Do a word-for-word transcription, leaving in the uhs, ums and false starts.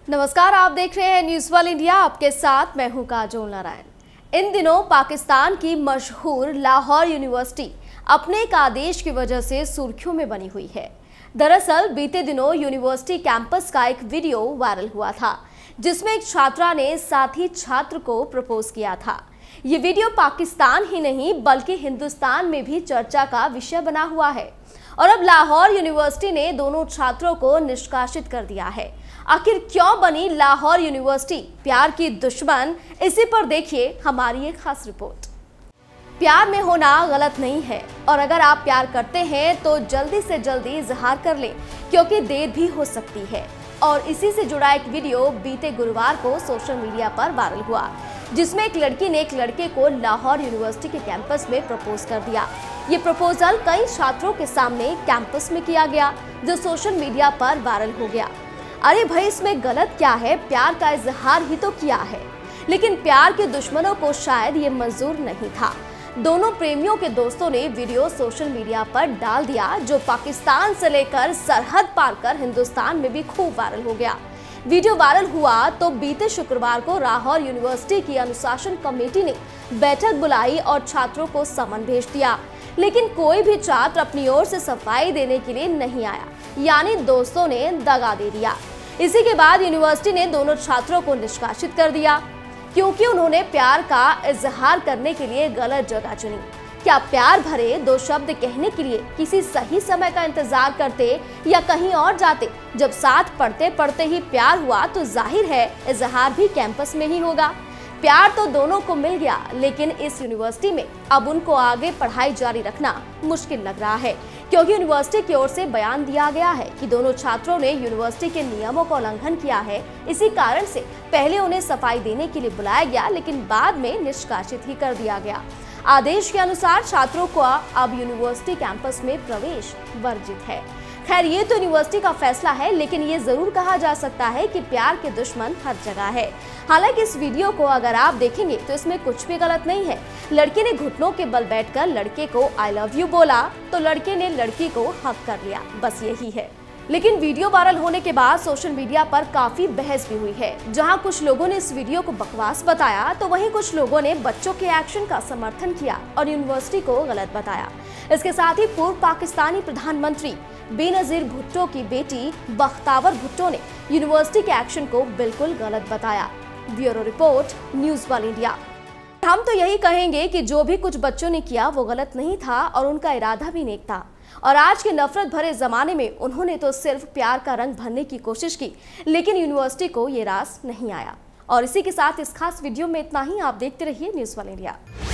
नमस्कार, आप देख रहे हैं न्यूज वर्ल्ड इंडिया। आपके साथ मैं हूं काजोल नारायण। इन दिनों पाकिस्तान की मशहूर लाहौर यूनिवर्सिटी अपने एक आदेश की वजह से सुर्खियों में बनी हुई है। दरअसल बीते दिनों यूनिवर्सिटी कैंपस का एक वीडियो वायरल हुआ था, जिसमें एक छात्रा ने साथी छात्र को प्रपोज किया था। ये वीडियो पाकिस्तान ही नहीं बल्कि हिंदुस्तान में भी चर्चा का विषय बना हुआ है और अब लाहौर यूनिवर्सिटी ने दोनों छात्रों को निष्कासित कर दिया है। आखिर क्यों बनी लाहौर यूनिवर्सिटी प्यार की दुश्मन, इसी पर देखिए हमारी एक खास रिपोर्ट। प्यार में होना गलत नहीं है और अगर आप प्यार करते हैं तो जल्दी से जल्दी इजहार कर लें, क्योंकि देर भी हो सकती है। और इसी से जुड़ा एक वीडियो बीते गुरुवार को सोशल मीडिया पर वायरल हुआ, जिसमें एक लड़की ने एक लड़के को लाहौर यूनिवर्सिटी के कैंपस में प्रपोज कर दिया। ये प्रपोजल कई छात्रों के सामने कैंपस में किया गया, जो सोशल मीडिया पर वायरल हो गया। अरे भाई, इसमें गलत क्या है? प्यार का इजहार ही तो किया है। लेकिन प्यार के दुश्मनों को शायद ये मंजूर नहीं था। दोनों प्रेमियों के दोस्तों ने वीडियो सोशल मीडिया पर डाल दिया, जो पाकिस्तान से लेकर सरहद पार कर हिंदुस्तान में भी खूब वायरल हो गया। वीडियो वायरल हुआ तो बीते शुक्रवार को लाहौर यूनिवर्सिटी की अनुशासन कमेटी ने बैठक बुलाई और छात्रों को समन भेज दिया, लेकिन कोई भी छात्र अपनी ओर से सफाई देने के लिए नहीं आया, यानी दोस्तों ने दगा दे दिया। इसी के बाद यूनिवर्सिटी ने दोनों छात्रों को निष्कासित कर दिया, क्योंकि उन्होंने प्यार का इजहार करने के लिए गलत जगह चुनी। क्या प्यार भरे दो शब्द कहने के लिए किसी सही समय का इंतजार करते या कहीं और जाते? जब साथ पढ़ते पढ़ते ही प्यार हुआ तो जाहिर है इजहार भी कैंपस में ही होगा। प्यार तो दोनों को मिल गया, लेकिन इस यूनिवर्सिटी में अब उनको आगे पढ़ाई जारी रखना मुश्किल लग रहा है, क्योंकि यूनिवर्सिटी की ओर से बयान दिया गया है कि दोनों छात्रों ने यूनिवर्सिटी के नियमों का उल्लंघन किया है। इसी कारण से पहले उन्हें सफाई देने के लिए बुलाया गया, लेकिन बाद में निष्कासित ही कर दिया गया। आदेश के अनुसार छात्रों को अब यूनिवर्सिटी कैंपस में प्रवेश वर्जित है। खैर, ये तो यूनिवर्सिटी का फैसला है, लेकिन ये जरूर कहा जा सकता है कि प्यार के दुश्मन हर जगह है। हालांकि इस वीडियो को अगर आप देखेंगे तो इसमें कुछ भी गलत नहीं है। लड़के ने घुटनों के बल बैठकर लड़के को आई लव यू बोला तो लड़के ने लड़की को हक कर लिया, बस यही है। लेकिन वीडियो वायरल होने के बाद सोशल मीडिया पर काफी बहस भी हुई है। जहां कुछ लोगों ने इस वीडियो को बकवास बताया तो वहीं कुछ लोगों ने बच्चों के एक्शन का समर्थन किया और यूनिवर्सिटी को गलत बताया। इसके साथ ही पूर्व पाकिस्तानी प्रधानमंत्री बेनजीर भुट्टो की बेटी बख्तावर भुट्टो ने यूनिवर्सिटी के एक्शन को बिल्कुल गलत बताया। Bureau report, news world India. हम तो यही कहेंगे कि जो भी कुछ बच्चों ने किया वो गलत नहीं था और उनका इरादा भी नेक था। और आज के नफरत भरे जमाने में उन्होंने तो सिर्फ प्यार का रंग भरने की कोशिश की, लेकिन यूनिवर्सिटी को ये रास नहीं आया। और इसी के साथ इस खास वीडियो में इतना ही। आप देखते रहिए न्यूज वर्ल्ड इंडिया।